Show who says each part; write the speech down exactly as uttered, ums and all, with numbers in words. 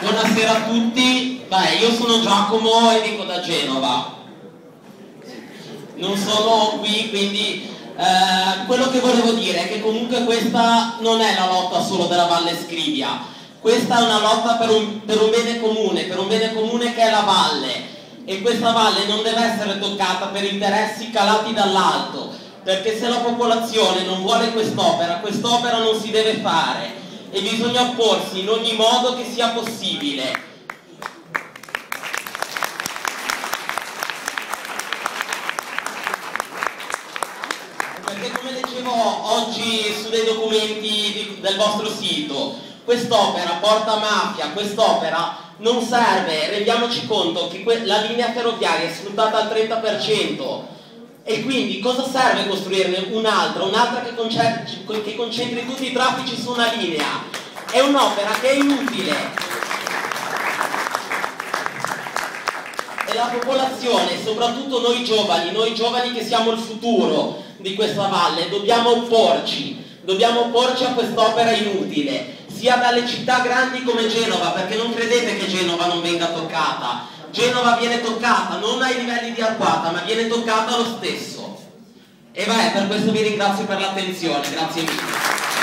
Speaker 1: Buonasera a tutti. Beh, io sono Giacomo e vengo da Genova. Non sono qui, quindi eh, quello che volevo dire è che comunque questa non è la lotta solo della Valle Scrivia. Questa è una lotta per un, per un bene comune, per un bene comune che è la valle. E questa valle non deve essere toccata per interessi calati dall'alto, perché se la popolazione non vuole quest'opera, quest'opera non si deve fare e bisogna opporsi in ogni modo che sia possibile. Perché come leggevo oggi su dei documenti di, del vostro sito, quest'opera porta mafia, quest'opera non serve, rendiamoci conto che la linea ferroviaria è sfruttata al trenta per cento e quindi cosa serve costruirne un'altra, un'altra che, che concentri tutti i traffici su una linea? È un'opera che è inutile. E la popolazione, soprattutto noi giovani, noi giovani che siamo il futuro di questa valle, dobbiamo opporci, dobbiamo opporci a quest'opera inutile, sia dalle città grandi come Genova, perché non credete che Genova non venga toccata. Genova viene toccata, non ai livelli di Arquata, ma viene toccata lo stesso. E beh, per questo vi ringrazio per l'attenzione, grazie mille.